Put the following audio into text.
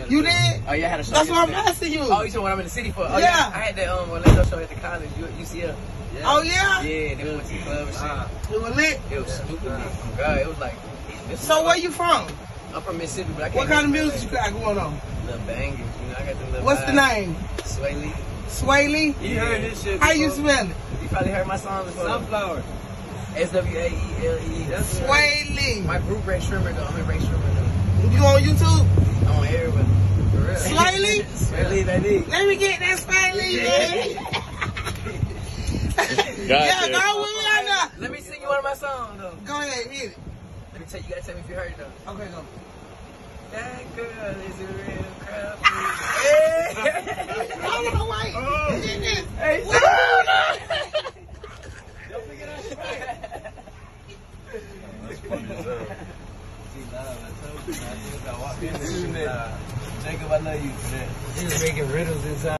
You did? Oh, yeah, I had a show. That's why I'm asking you. Oh, you said what I'm in the city for? Oh, Yeah. I had that Orlando show at the college, UCL. Yeah. Oh, yeah? Yeah, they went to the club and shit. It was lit? It was stupid lit. Oh, God, it was like... So where you from? I'm from Mississippi, but I can't... What kind of music you got going on? Little bangers, you know, I got the little What's the name? Swae Lee. Swae Lee? You heard this shit How you spell it? You probably heard my song before. Sunflower. SWAELE. That's Swae Lee. My group Ray Shrimmer though. I'm in Ray Shrimmer though. You on YouTube? I'm on everybody. For real. Swae Lee? Swae Lee, baby. Let me get that Swae Lee, man. Yeah, go with me on that. Let me sing you one of my songs though. Go ahead, hit it. Let me tell you, you gotta tell me if you heard it though. Okay, go. That girl is a real crap. I don't know why. Hey, Don't forget our Swae. Jacob, I love you for that. He was making riddles inside.